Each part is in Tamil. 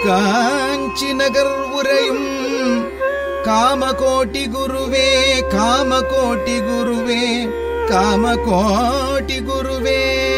காஞ்சி நகர் உரையும் காமகோட்டி குருவே காமகோட்டி குருவே காமகோட்டி குருவே.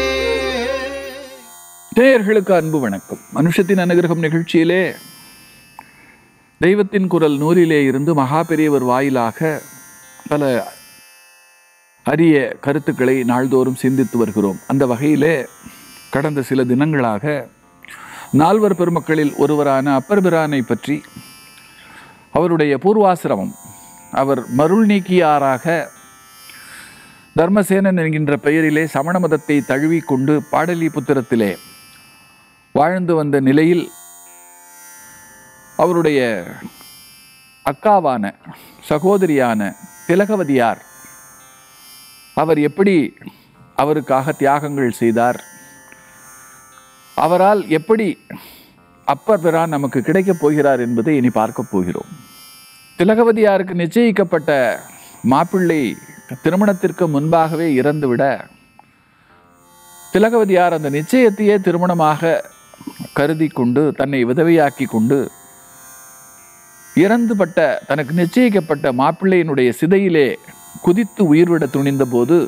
நேயர்களுக்கு அன்பு வணக்கம். மனுஷத்தின் அனுகிரகம் நிகழ்ச்சியிலே தெய்வத்தின் குரல் நூலிலே இருந்து மகா பெரியவர் வாயிலாக பல அரிய கருத்துக்களை நாள்தோறும் சிந்தித்து வருகிறோம். அந்த வகையிலே கடந்த சில தினங்களாக நால்வர் பெருமக்களில் ஒருவரான அப்பர் பிரானை பற்றி, அவருடைய பூர்வாசிரமம், அவர் மருள் நீக்கியாராக தர்மசேனன் என்கின்ற பெயரிலே சமண மதத்தை தழுவிக்கொண்டு பாடலிபுத்திரத்திலே வாழ்ந்து வந்த நிலையில் அவருடைய அக்காவான சகோதரியான திலகவதியார் அவர் எப்படி அவருக்காக தியாகங்கள் செய்தார், அவரால் எப்படி அப்பர் பிரான் நமக்கு கிடைக்கப் போகிறார் என்பதை இனி பார்க்க போகிறோம். திலகவதியாருக்கு நிச்சயிக்கப்பட்ட மாப்பிள்ளை திருமணத்திற்கு முன்பாகவே இறந்துவிட, திலகவதியார் அந்த நிச்சயத்தையே திருமணமாக கருதி கொண்டு தன்னை விதவையாக்கி கொண்டு இறந்துபட்ட தனக்கு நிச்சயிக்கப்பட்ட மாப்பிள்ளையினுடைய சிதையிலே குதித்து உயிர்விட துணிந்த போது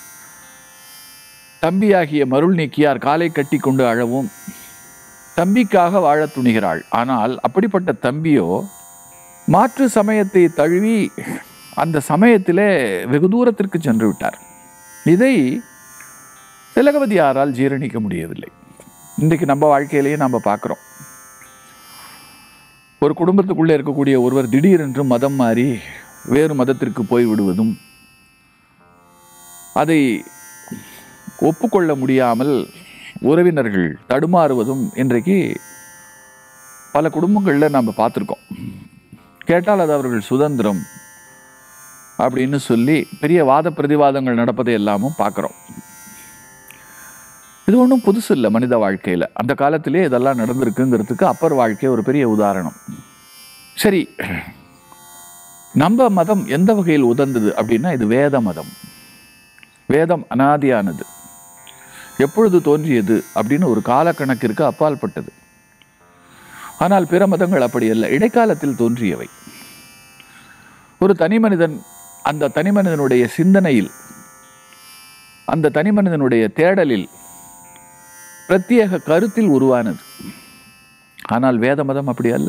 தம்பியாகிய மருள் நீக்கியார் காலை கட்டி கொண்டு அழவும் தம்பிக்காக வாழ துணிகிறாள். ஆனால் அப்படிப்பட்ட தம்பியோ மாற்று சமயத்தை தழுவி அந்த சமயத்திலே வெகு தூரத்திற்கு சென்று விட்டார். இதை திலகவதியாரால் ஜீரணிக்க முடியவில்லை. இன்றைக்கு நம்ம வாழ்க்கையிலேயே நாம் பார்க்குறோம். ஒரு குடும்பத்துக்குள்ளே இருக்கக்கூடிய ஒருவர் திடீரென்று மதம் மாறி வேறு மதத்திற்கு போய்விடுவதும், அதை ஒப்புக்கொள்ள முடியாமல் உறவினர்கள் தடுமாறுவதும் இன்றைக்கு பல குடும்பங்களில் நாம் பார்த்துருக்கோம். கேட்டால் அது அவர்கள் சுதந்திரம் அப்படின்னு சொல்லி பெரிய வாத பிரதிவாதங்கள் நடப்பதை எல்லாமும் பார்க்குறோம். இது ஒன்றும் புதுசு இல்லை மனித வாழ்க்கையில். அந்த காலத்திலே இதெல்லாம் நடந்திருக்குங்கிறதுக்கு அப்பர் வாழ்க்கை ஒரு பெரிய உதாரணம். சரி, நம்ம மதம் எந்த வகையில் உதர்ந்தது அப்படின்னா, இது வேத மதம். வேதம் அனாதியானது, எப்பொழுது தோன்றியது அப்படின்னு ஒரு காலக்கணக்கிற்கு அப்பாற்பட்டது. ஆனால் பிற மதங்கள் அப்படி அல்ல, இடைக்காலத்தில் தோன்றியவை. ஒரு தனி மனிதன் அந்த தனி மனிதனுடைய சிந்தனையில், அந்த தனி மனிதனுடைய தேடலில், பிரத்யேக கருத்தில் உருவானது. ஆனால் வேத மதம் அப்படி அல்ல.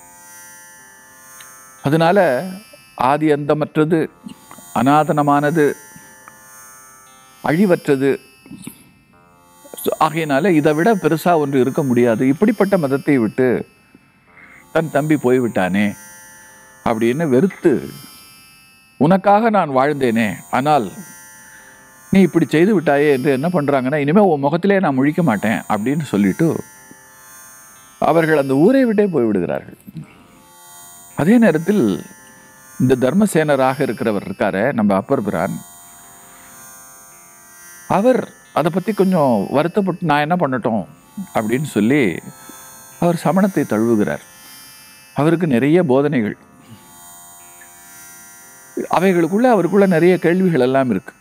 அதனால ஆதி அந்தமற்றது, அநாதனமானது, அழிவற்றது. ஆகையினால இதை விட பெருசா ஒன்று இருக்க முடியாது. இப்படிப்பட்ட மதத்தை விட்டு தன் தம்பி போய்விட்டானே அப்படின்னு வெறுத்து, உனக்காக நான் வாழ்ந்தேனே, ஆனால் நீ இப்படி செய்து விட்டாயே என்று என்ன பண்ணுறாங்கன்னா, இனிமேல் உன் முகத்திலே நான் முழிக்க மாட்டேன் அப்படின்னு சொல்லிட்டு அவர்கள் அந்த ஊரை விட்டே போய்விடுகிறார்கள். அதே நேரத்தில் இந்த தர்மசேனராக இருக்கிறவர் இருக்காரு நம்ம அப்பர் பிரான், அவர் அதை பற்றி கொஞ்சம் வருத்தப்பட்டு நான் என்ன பண்ணட்டும் அப்படின்னு சொல்லி அவர் சமணத்தை தழுவுகிறார். அவருக்கு நிறைய போதனைகள், அவைகளுக்குள்ள அவருக்குள்ள நிறைய கேள்விகள் எல்லாம் இருக்கு.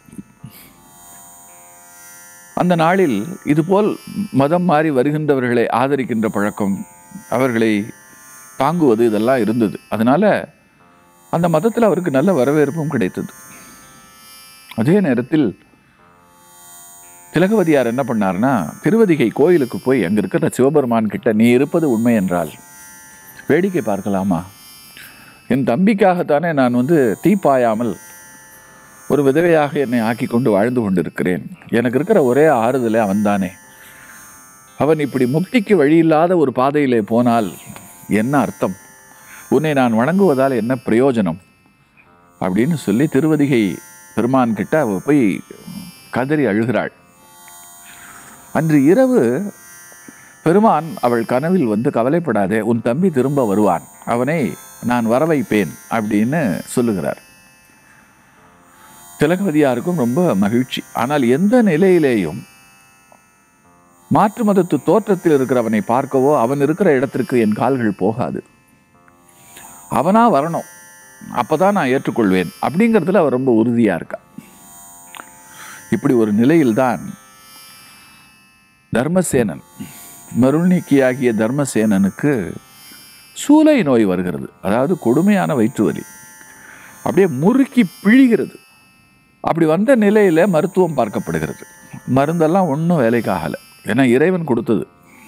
அந்த நாளில் இதுபோல் மதம் மாறி வருகின்றவர்களை ஆதரிக்கின்ற பழக்கம், அவர்களை தாங்குவது, இதெல்லாம் இருந்தது. அதனால அந்த மதத்தில் அவருக்கு நல்ல வரவேற்பும் கிடைத்தது. அதே நேரத்தில் திலகவதியார் என்ன பண்ணார்னா, திருவதிகை கோயிலுக்கு போய் அங்கே இருக்கிற சிவபெருமான் கிட்ட, நீ இருப்பது உண்மை என்றால் வேடிக்கை பார்க்கலாமா? என் தம்பிக்காகத்தானே நான் தீப்பாயாமல் ஒரு விதவையாக என்னை ஆக்கி கொண்டு வாழ்ந்து கொண்டிருக்கிறேன். எனக்கு இருக்கிற ஒரே ஆறுதலே அவன்தானே. அவன் இப்படி முக்திக்கு வழியில்லாத ஒரு பாதையிலே போனால் என்ன அர்த்தம்? உன்னை நான் வணங்குவதால் என்ன பிரயோஜனம் அப்படின்னு சொல்லி திருவதிகை பெருமான் கிட்ட அவ போய் கதறி அழுகிறாள். அன்று இரவு பெருமான் அவள் கனவில் கவலைப்படாதே, உன் தம்பி திரும்ப வருவான், அவனை நான் வர வைப்பேன் அப்படின்னு சொல்லுகிறார். திலகவதியாருக்கும் ரொம்ப மகிழ்ச்சி. ஆனால் எந்த நிலையிலேயும் மாற்று மதத்து தோற்றத்தில் இருக்கிறவனை பார்க்கவோ அவன் இருக்கிற இடத்திற்கு என் கால்கள் போகாது. அவனா வரணும், அப்பதான் நான் ஏற்றுக்கொள்வேன் அப்படிங்கிறதுல அவர் ரொம்ப உறுதியா இருக்கா. இப்படி ஒரு நிலையில்தான் தர்மசேனன் மருள்நீக்கியாகிய தர்மசேனனுக்கு சூலை நோய் வருகிறது. அதாவது கொடுமையான வயிற்று வலி, அப்படியே முறுக்கி பிழிகிறது. அப்படி வந்த நிலையில் மருத்துவம் பார்க்கப்படுகிறது. மருந்தெல்லாம் ஒன்றும் வேலைக்கு ஆகலை, ஏன்னா இறைவன் கொடுத்தது.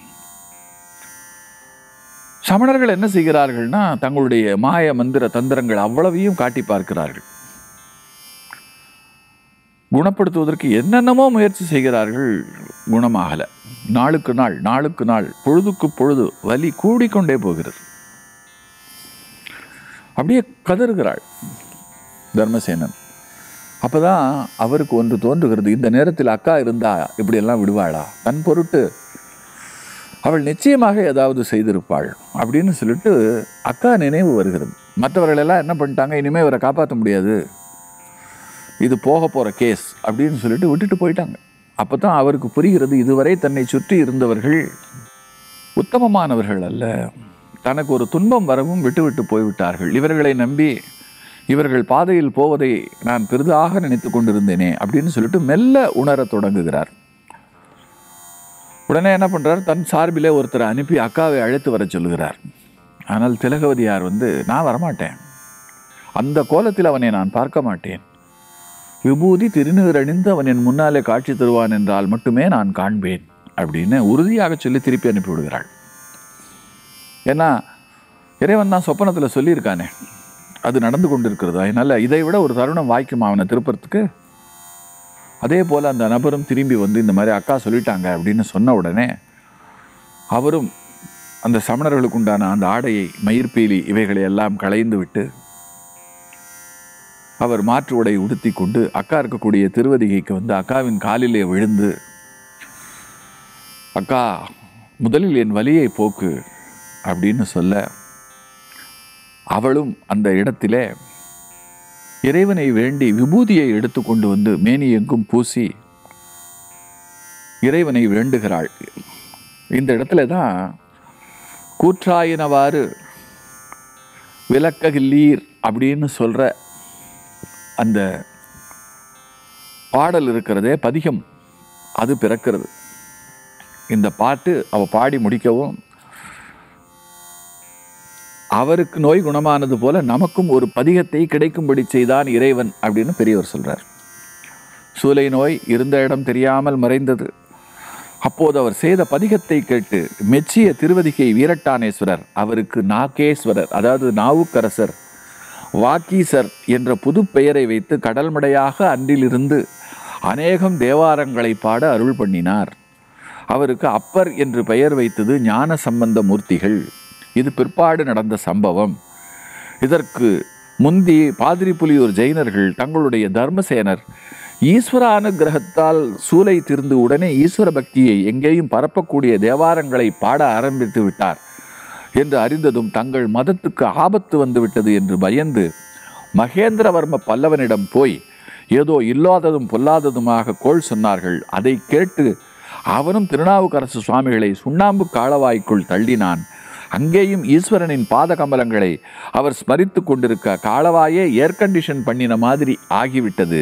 சமணர்கள் என்ன செய்கிறார்கள்னா, தங்களுடைய மாய மந்திர தந்திரங்கள் அவ்வளவையும் காட்டி பார்க்கிறார்கள். குணப்படுத்துவதற்கு என்னென்னமோ முயற்சி செய்கிறார்கள், குணமாகலை. நாளுக்கு நாள் நாளுக்கு நாள் பொழுதுக்கு பொழுது வலி கூடிக்கொண்டே போகிறது. அப்படியே கதறுகிறாள் தர்மசேனன். அப்போதான் அவருக்கு ஒன்று தோன்றுகிறது, இந்த நேரத்தில் அக்கா இருந்தா இப்படியெல்லாம் விடுவாளா? தன் பொருட்டு அவள் நிச்சயமாக ஏதாவது செய்திருப்பாள் அப்படின்னு சொல்லிட்டு அக்கா நினைவு வருகிறது. மற்றவர்களெல்லாம் என்ன பண்ணிட்டாங்க, இனிமேல் இவரை காப்பாற்ற முடியாது, இது போக போகிற கேஸ் அப்படின்னு சொல்லிட்டு விட்டுட்டு போயிட்டாங்க. அப்போ தான் அவருக்கு புரிகிறது, இதுவரை தன்னை சுற்றி இருந்தவர்கள் உத்தமமானவர்கள் அல்ல, தனக்கு ஒரு துன்பம் வரவும் விட்டு போய்விட்டார்கள். இவர்களை நம்பி இவர்கள் பாதையில் போவதை நான் பெரிதாக நினைத்து கொண்டிருந்தேனே அப்படின்னு சொல்லிட்டு மெல்ல உணரத் தொடங்குகிறார். உடனே என்ன பண்ணுறார், தன் சார்பிலே ஒருத்தரை அனுப்பி அக்காவை அழைத்து வர சொல்லுகிறார். ஆனால் திலகவதியார் நான் வரமாட்டேன், அந்த கோலத்தில் அவனை நான் பார்க்க மாட்டேன், விபூதி திருநீர் அணிந்து அவன் என் முன்னாலே காட்சி தருவான் என்றால் மட்டுமே நான் காண்பேன் அப்படின்னு உறுதியாக சொல்லி திருப்பி அனுப்பிவிடுகிறாள். ஏன்னா இறைவன் தான் சொப்பனத்தில் சொல்லியிருக்கானே, அது நடந்து கொண்டிருக்கிறது. அதனால் இதை விட ஒரு தருணம் வாய்க்குமா அவனை திருப்பறதுக்கு? அதே போல் அந்த நபரும் திரும்பி இந்த மாதிரி அக்கா சொல்லிட்டாங்க அப்படின்னு சொன்ன உடனே அவரும் அந்த சமணர்களுக்கு உண்டான அந்த ஆடையை, மயிர்பீலி இவைகளை எல்லாம் களைந்து விட்டு அவர் மாற்று உடை உடுத்தி கொண்டு அக்கா இருக்கக்கூடிய திருவதிகைக்கு அக்காவின் காலிலே விழுந்து, அக்கா முதலில் என் வலியை போக்கு அப்படின்னு சொல்ல, அவளும் அந்த இடத்திலே இறைவனை வேண்டி விபூதியை எடுத்து கொண்டு மேனி எங்கும் பூசி இறைவனை வேண்டுகிறாள். இந்த இடத்துல தான் கூற்றாயினவாறு விளக்ககில்லீர் அப்படின்னு சொல்ற அந்த பாடல் இருக்கிறதே, பதிகம், அது பிறக்கிறது. இந்த பாட்டு அவ பாடி முடிக்கவும், அவருக்கு நோய் குணமானது போல நமக்கும் ஒரு பதிகத்தை கிடைக்கும்படி செய்தான் இறைவன் அப்படின்னு பெரியவர் சொல்றார். சூலை நோய் இருந்த இடம் தெரியாமல் மறைந்தது. அப்போது அவர் செய்த பதிகத்தை கேட்டு மெச்சிய திருவதிகை வீரட்டானேஸ்வரர் அவருக்கு நாகேஸ்வரர், அதாவது நாவுக்கரசர், வாக்கீசர் என்ற புது பெயரை வைத்து கடல்மடையாக அன்றிலிருந்து அநேகம் தேவாரங்களை பாட அருள் பண்ணினார். அவருக்கு அப்பர் என்று பெயர் வைத்தது ஞான சம்பந்த மூர்த்திகள். இது பிற்பாடு நடந்த சம்பவம். இதற்கு முந்தி பாதிரிப்புலியூர் ஜெயினர்கள் தங்களுடைய தர்மசேனர் ஈஸ்வர அனுகிரகத்தால் சூலை தீர்ந்து உடனே ஈஸ்வர பக்தியை எங்கேயும் பரப்பக்கூடிய தேவாரங்களை பாட ஆரம்பித்து விட்டார் என்று அறிந்ததும் தங்கள் மதத்துக்கு ஆபத்து வந்துவிட்டது என்று பயந்து மகேந்திரவர்ம பல்லவனிடம் போய் ஏதோ இல்லாததும் பொல்லாததுமாக கோள் சொன்னார்கள். அதை கேட்டு அவனும் திருநாவுக்கரசு சுவாமிகளை சுண்ணாம்பு காளவாய்க்குள் தள்ளினான். அங்கேயும் ஈஸ்வரனின் பாத கமலங்களை அவர் ஸ்மரித்து கொண்டிருக்க காளவாயே ஏர் கண்டிஷன் பண்ணின மாதிரி ஆகிவிட்டது.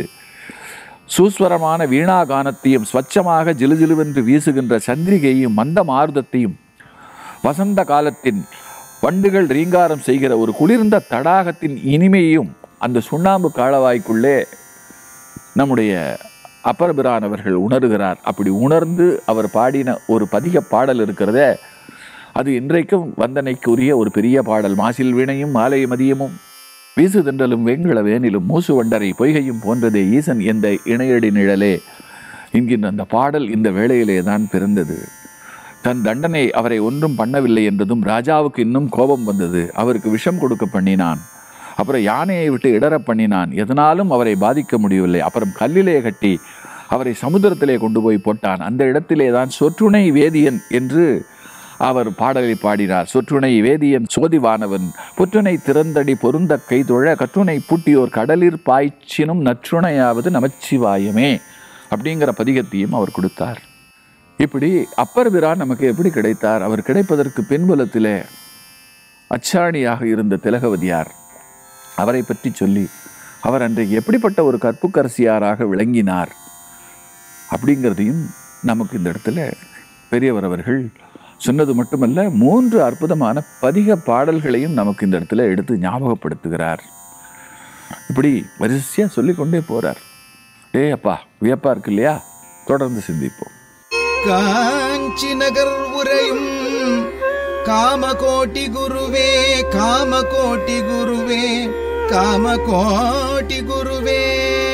சூஸ்வரமான வீணாகானத்தையும் ஸ்வச்சமாக ஜிலுஜிலுவென்று வீசுகின்ற சந்திரிகையும் மந்த மாருதத்தையும் வசந்த காலத்தின் வண்டுகள் ரீங்காரம் செய்கிற ஒரு குளிர்ந்த தடாகத்தின் இனிமையையும் அந்த சுண்ணாம்பு காளவாய்க்குள்ளே நம்முடைய அப்பரபிரானவர்கள் உணர்கிறார். அப்படி உணர்ந்து அவர் பாடின ஒரு பதிக பாடல் இருக்கிறதே, அது இன்றைக்கும் வந்தனைக்குரிய ஒரு பெரிய பாடல். மாசில் வீணையும் மாலை மதியமும் வீசு தென்றலும் வெண்கள வேனிலும் மூசு வண்டரை பொய்கையும் போன்றதே ஈசன் என்ற இணையடி நிழலே என்கின்ற அந்த பாடல் இந்த வேளையிலே தான் பிறந்தது. தன் தண்டனை அவரை ஒன்றும் பண்ணவில்லை என்றதும் ராஜாவுக்கு இன்னும் கோபம் வந்தது. அவருக்கு விஷம் கொடுக்க பண்ணினான். அப்புறம் யானையை விட்டு இடற பண்ணினான். எதனாலும் அவரை பாதிக்க முடியவில்லை. அப்புறம் கல்லிலே கட்டி அவரை சமுத்திரத்திலே கொண்டு போய் போட்டான். அந்த இடத்திலே தான் சொற்றுணை வேதியன் என்று அவர் பாடலை பாடினார். சொற்றுணை வேதியன் சோதிவானவன் புற்றுணை திறந்தடி பொருந்த கைதொழ கற்றுணை பூட்டியோர் கடலிற் பாய்ச்சினும் நற்றுணையாவது நமச்சிவாயமே அப்படிங்கிற பதிகத்தையும் அவர் கொடுத்தார். இப்படி அப்பர் பிரான் நமக்கு எப்படி கிடைத்தார்? அவர் கிடைப்பதற்கு பின்புலத்திலே அச்சாணியாக இருந்த திலகவதியார் அவரை பற்றி சொல்லி அவர் அன்றைக்கு எப்படிப்பட்ட ஒரு கற்புக்கரசியாராக விளங்கினார் அப்படிங்கிறதையும் நமக்கு இந்த இடத்துல பெரியவர் அவர்கள் சொன்னது மட்டுமல்ல, 3 அற்புதமான பதிக பாடல்களையும் நமக்கு இந்த இடத்துல எடுத்து ஞாபகப்படுத்துகிறார். இப்படி வரிசையா சொல்லிக்கொண்டே போறார். அப்பா வியப்பா இருக்கு இல்லையா? தொடர்ந்து சிந்திப்போம். காஞ்சி நகர் உரையும் காமகோட்டி குருவே, காமகோட்டி குருவே, காமகோட்டி குருவே.